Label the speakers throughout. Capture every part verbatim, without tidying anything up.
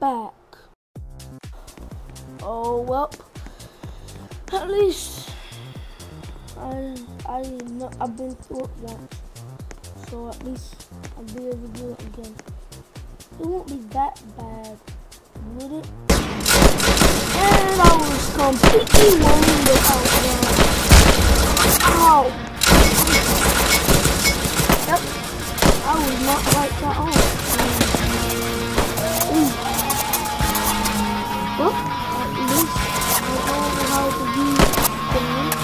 Speaker 1: back. Oh well. At least I I know I've been through it once, so at least I'll be able to do it again. It won't be that bad, would it? And I was completely wrong without one. Ow! Yep, I was not right at all. Mm. Well, at least I know how to do things.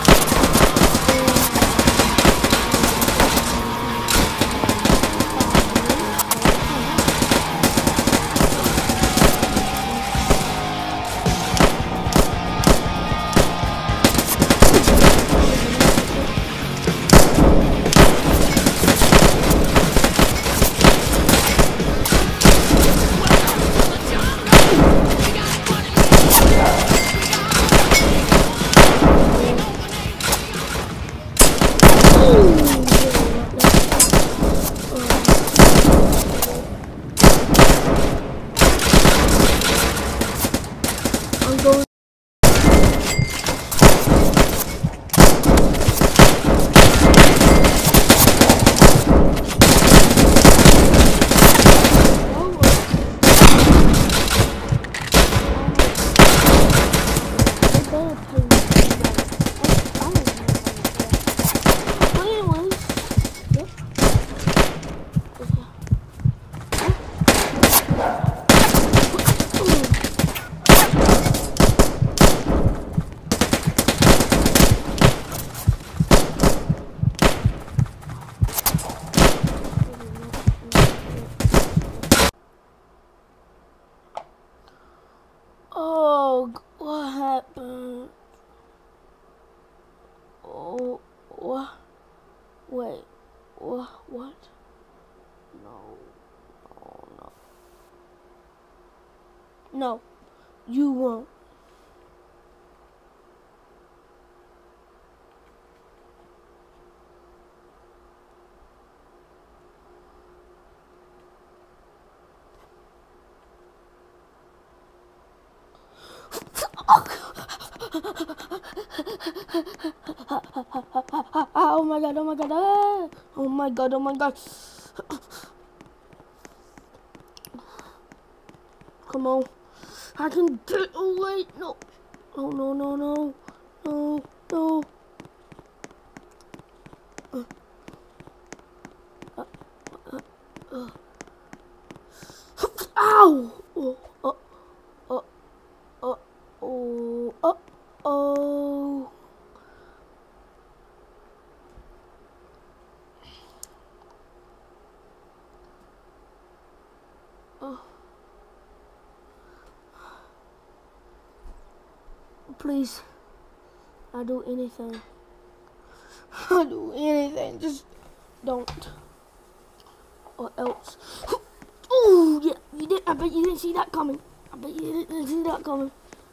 Speaker 1: Oh, what happened? Oh, what? Wait, what? What? No, no, no. No, you won't. Oh my god, oh my god, ah. Oh my god, oh my god. Come on. I can get away. No. Oh, no, no, no. No, no. Uh, uh, uh, uh. Ow! Oh, oh, oh, oh, oh, oh, oh. Oh. Please, I'll do anything. I'll do anything. Just don't. Or else. Oh, yeah, you did. I bet you didn't see that coming. I bet you didn't see that coming.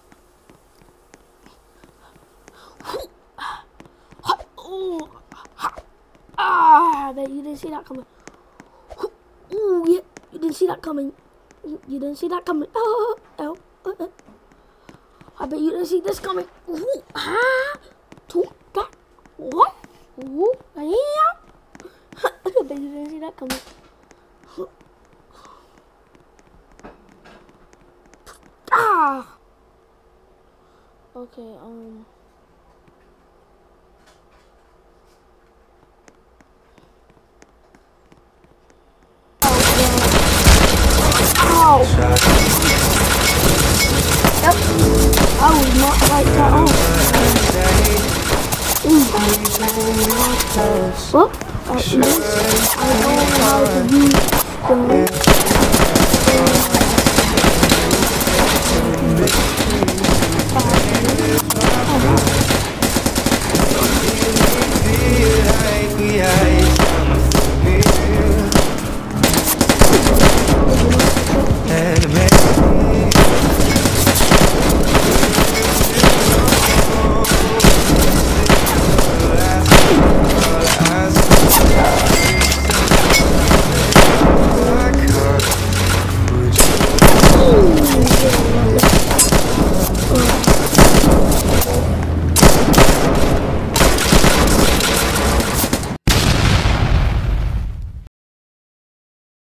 Speaker 1: Oh, ah, I bet you didn't see that coming. Oh, yeah, you didn't see that coming. You didn't see that coming. Oh, oh, oh, oh. I bet you didn't see this coming. Ooh, ah, to that. What? Ooh, yeah. I bet you didn't see that coming. Ah. Okay. Um. Oh. Yep. I was not like that all. Ooh. Well, at least I know how to use the